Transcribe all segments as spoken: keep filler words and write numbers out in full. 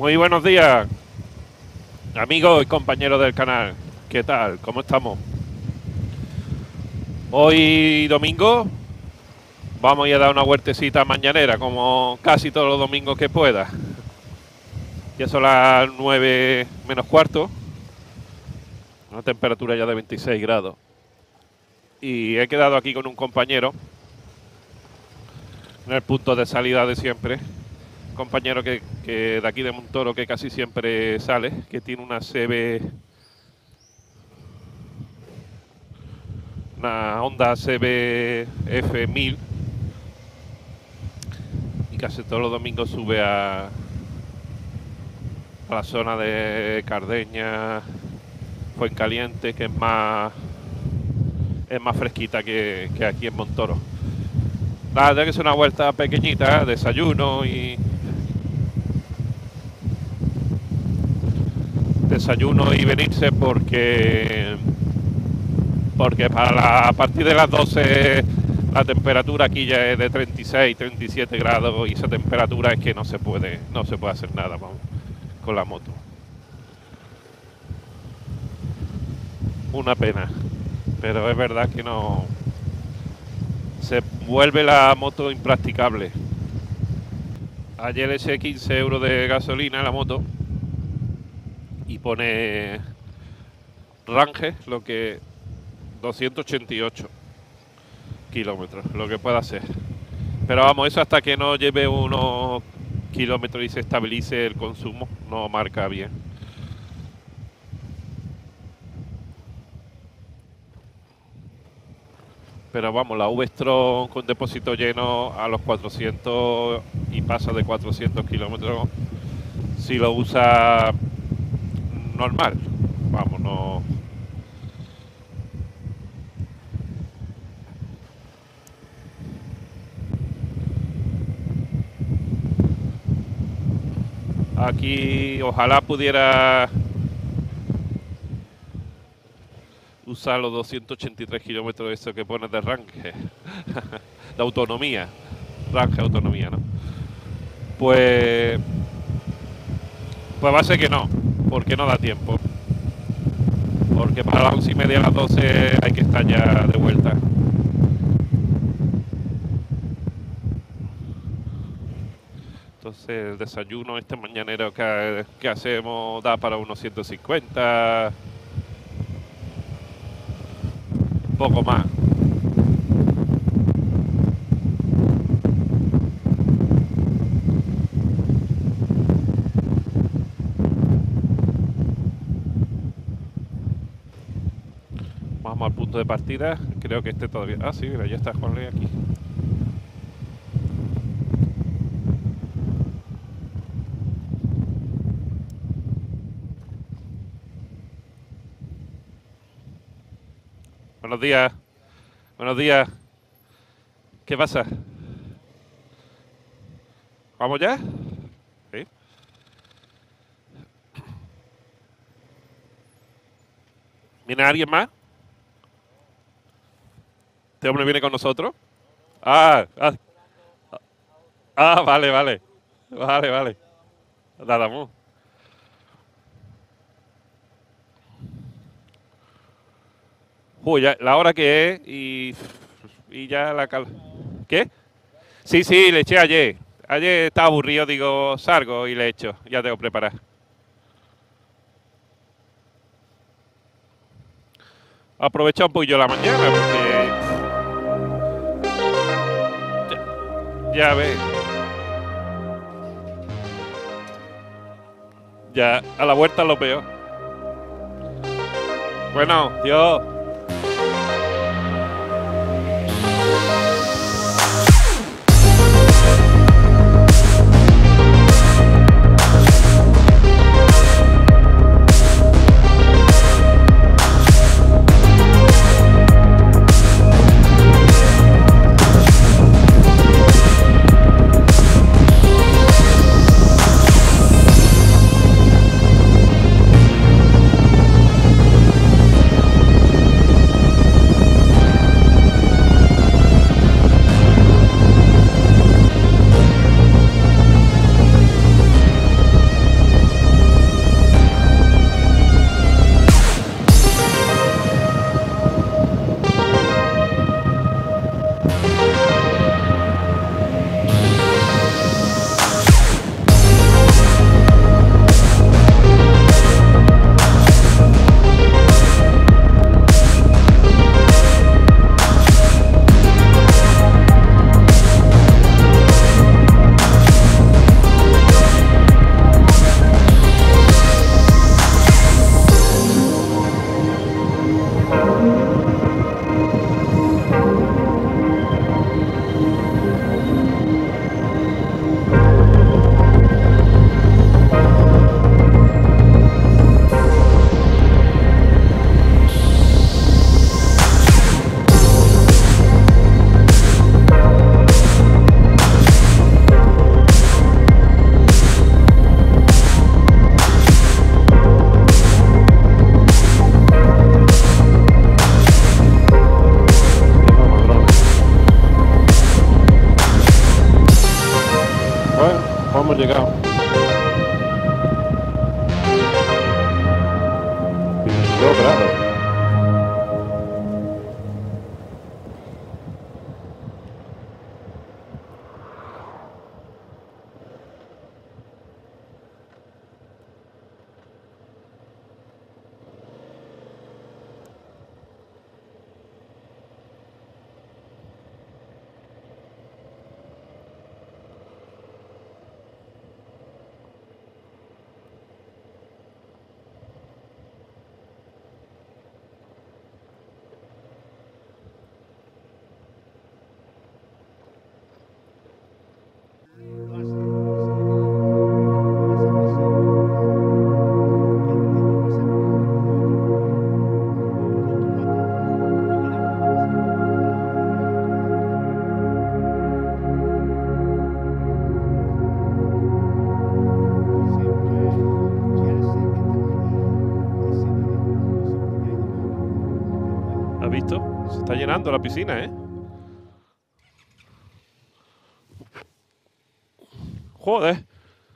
Muy buenos días, amigos y compañeros del canal. ¿Qué tal? ¿Cómo estamos? Hoy domingo vamos a ir a dar una huertecita mañanera, como casi todos los domingos que pueda. Ya son las nueve menos cuarto, una temperatura ya de veintiséis grados. Y he quedado aquí con un compañero en el punto de salida de siempre. Compañero que, que de aquí de Montoro, que casi siempre sale, que tiene una C B, una Honda C B F mil, y casi todos los domingos sube a, a la zona de Cardeña, Fuencaliente, que es más es más fresquita que, que aquí en Montoro. Nada, que es una vuelta pequeñita, desayuno y desayuno y venirse porque porque para la, a partir de las doce la temperatura aquí ya es de treinta y seis, treinta y siete grados, y esa temperatura es que no se puede no se puede hacer nada, vamos, con la moto. Una pena, pero es verdad que no se vuelve la moto impracticable. Ayer eché quince euros de gasolina en la moto y pone Range lo que doscientos ochenta y ocho kilómetros, lo que pueda ser. Pero vamos, eso hasta que no lleve unos kilómetros y se estabilice el consumo, no marca bien. Pero vamos, la V-Strom con depósito lleno a los cuatrocientos y pasa de cuatrocientos kilómetros si lo usa normal. Vamos, no. Aquí ojalá pudiera usar los doscientos ochenta y tres kilómetros de eso que pone de Range, de autonomía, Range autonomía, ¿no? Pues, pues va a ser que no, porque no da tiempo. Porque para las once y media a las doce hay que estar ya de vuelta. Entonces el desayuno este mañanero que, que hacemos da para unos ciento cincuenta, un poco más. Vamos al punto de partida. Creo que este todavía... Ah, sí, mira, ya está Juan Luis aquí. Buenos días. Buenos días. ¿Qué pasa? ¿Vamos ya? Sí. ¿Viene alguien más? ¿Este hombre viene con nosotros? Ah, ah, ah vale, vale. Vale, vale. Nada más. Uy, ya, la hora que es y, y ya la cal... ¿Qué? Sí, sí, le eché ayer. Ayer estaba aburrido, digo, salgo y le echo. Ya tengo preparado. Aprovecha un poquillo la mañana porque... Ya, ya ves. Ya, a la vuelta lo peor. Bueno, Dios. veintidós grados. ¿Has visto? Se está llenando la piscina, ¿eh? Joder.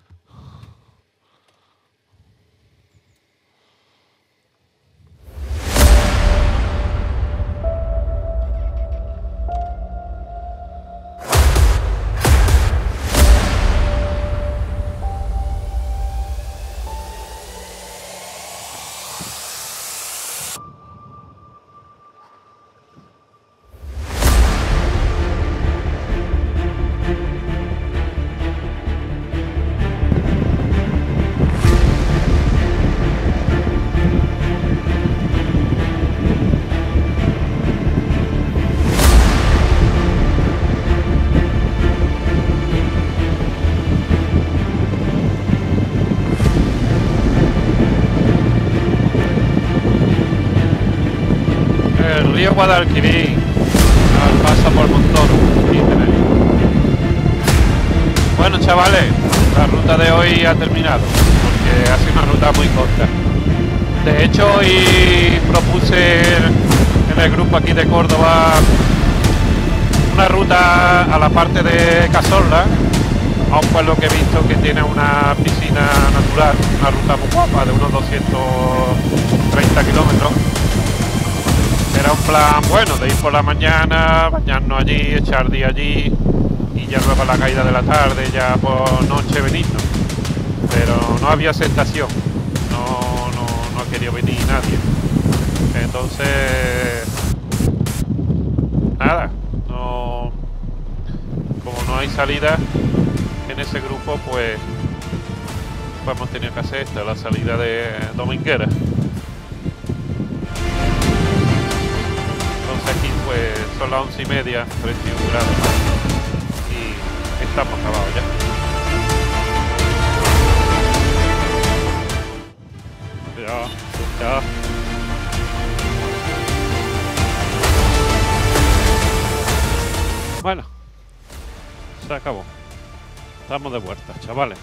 Río Guadalquivir pasa por Montoro. Bueno, chavales, la ruta de hoy ha terminado porque ha sido una ruta muy corta. De hecho, hoy propuse en el grupo aquí de Córdoba una ruta a la parte de Cazorla, a un pueblo que he visto que tiene una piscina natural, una ruta muy guapa de unos doscientos treinta kilómetros. Era un plan bueno de ir por la mañana, bañarnos allí, echar día allí y ya luego a la caída de la tarde, ya por noche venirnos. Pero no había aceptación, no, no, no ha querido venir nadie. Entonces, nada, no, como no hay salida en ese grupo, pues, pues hemos tenido que hacer esta, la salida de Dominguera. Aquí pues son las once y media, treinta y un grados y estamos acabados ya. Ya, ya. Bueno, se acabó. Estamos de vuelta, chavales.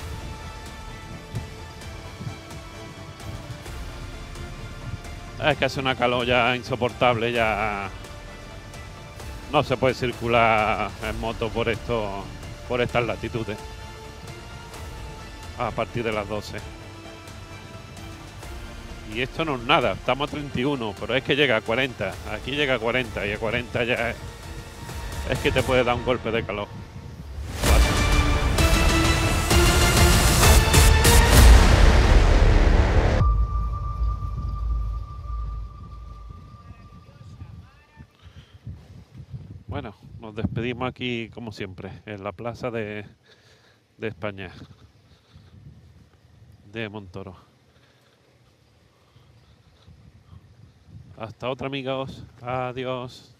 Es que hace una calor ya insoportable, ya no se puede circular en moto por esto, por estas latitudes a partir de las doce. Y esto no es nada, estamos a treinta y uno, pero es que llega a cuarenta, aquí llega a cuarenta y a cuarenta ya es, es que te puede dar un golpe de calor. Bueno, nos despedimos aquí como siempre, en la plaza de, de España, de Montoro. Hasta otra, amigos. Adiós.